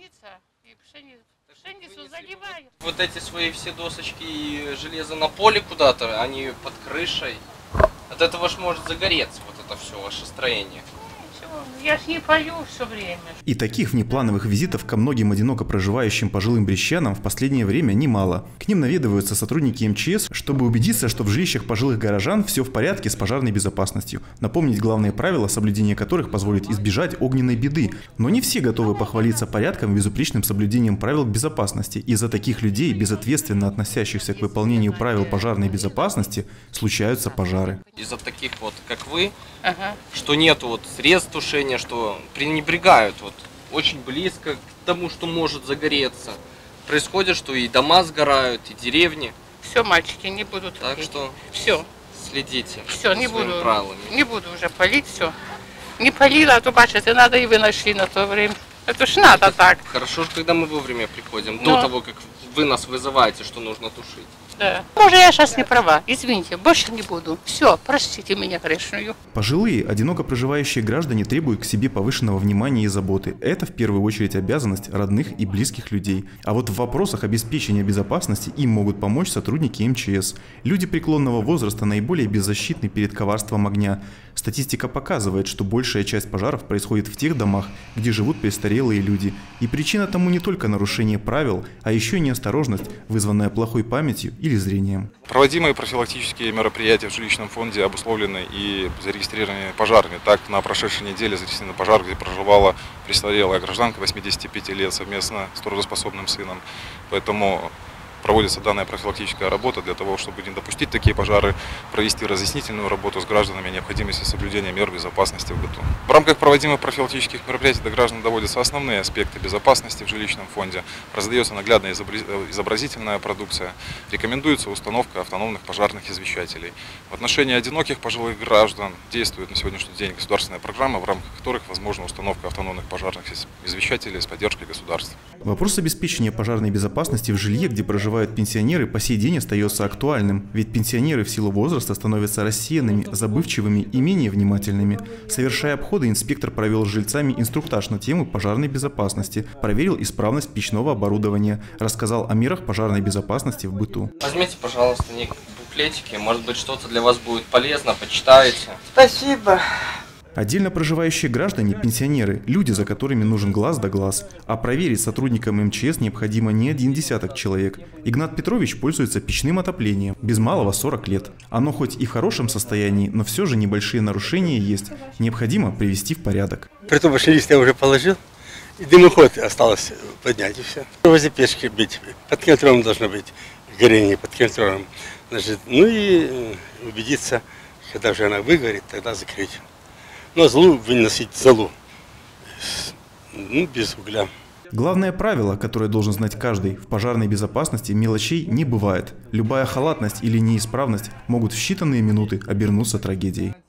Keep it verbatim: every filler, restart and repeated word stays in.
пшеница, и пшени... пшеницу заливаю. Вот эти свои все досочки и железо на поле куда-то, они под крышей. От этого ж может загореться вот это все ваше строение. Я ж не пою все время. И таких внеплановых визитов ко многим одиноко проживающим пожилым брестчанам в последнее время немало. К ним наведываются сотрудники эм че эс, чтобы убедиться, что в жилищах пожилых горожан все в порядке с пожарной безопасностью. Напомнить главные правила, соблюдение которых позволит избежать огненной беды. Но не все готовы похвалиться порядком и безупречным соблюдением правил безопасности. Из-за таких людей, безответственно относящихся к выполнению правил пожарной безопасности, случаются пожары. Из-за таких вот, как вы, Ага. что нету вот средств тушения, что пренебрегают вот очень близко к тому, что может загореться. Происходит, что и дома сгорают, и деревни. Все, мальчики, не буду Так топить. что Все, следите все, не за своими буду, правилами. не буду уже полить, все. Не полила, а то, бачите, надо и вы нашли на то время. Это ж надо так. Хорошо, когда мы вовремя приходим, Но... до того, как вы нас вызываете, что нужно тушить. Да. Может, я сейчас не права, извините, больше не буду. Все, простите меня грешную. Пожилые, одиноко проживающие граждане требуют к себе повышенного внимания и заботы. Это в первую очередь обязанность родных и близких людей. А вот в вопросах обеспечения безопасности им могут помочь сотрудники эм че эс. Люди преклонного возраста наиболее беззащитны перед коварством огня. Статистика показывает, что большая часть пожаров происходит в тех домах, где живут престарелые люди. И причина тому не только нарушение правил, а еще и неосторожность, вызванная плохой памятью или зрением. Проводимые профилактические мероприятия в жилищном фонде обусловлены и зарегистрированы пожарами. Так, на прошедшей неделе зарегистрирован пожар, где проживала престарелая гражданка восьмидесяти пяти лет совместно с трудоспособным сыном. Поэтому проводится данная профилактическая работа для того, чтобы не допустить такие пожары, провести разъяснительную работу с гражданами о необходимости соблюдения мер безопасности в быту. В рамках проводимых профилактических мероприятий до граждан доводятся основные аспекты безопасности в жилищном фонде, раздается наглядная изобразительная продукция, рекомендуется установка автономных пожарных извещателей. В отношении одиноких пожилых граждан действует на сегодняшний день государственная программа, в рамках которых возможна установка автономных пожарных извещателей с поддержкой государства. Вопрос обеспечения пожарной безопасности в жилье, где проживают пенсионеры, по сей день остается актуальным, ведь пенсионеры в силу возраста становятся рассеянными, забывчивыми и менее внимательными. Совершая обходы, инспектор провел с жильцами инструктаж на тему пожарной безопасности, проверил исправность печного оборудования, рассказал о мерах пожарной безопасности в быту. Возьмите, пожалуйста, некие буклетики, может быть, что-то для вас будет полезно, почитаете. Спасибо. Отдельно проживающие граждане – пенсионеры, люди, за которыми нужен глаз да глаз. А проверить сотрудникам эм че эс необходимо не один десяток человек. Игнат Петрович пользуется печным отоплением, без малого сорок лет. Оно хоть и в хорошем состоянии, но все же небольшие нарушения есть. Необходимо привести в порядок. Притом машинист я уже положил, и дымоход осталось поднять, и все. Возле печки быть, под контролем должно быть горение, под контролем. Значит, ну и убедиться, когда уже она выгорит, тогда закрыть. Но золу выносить золу, ну, без угля. Главное правило, которое должен знать каждый: в пожарной безопасности мелочей не бывает. Любая халатность или неисправность могут в считанные минуты обернуться трагедией.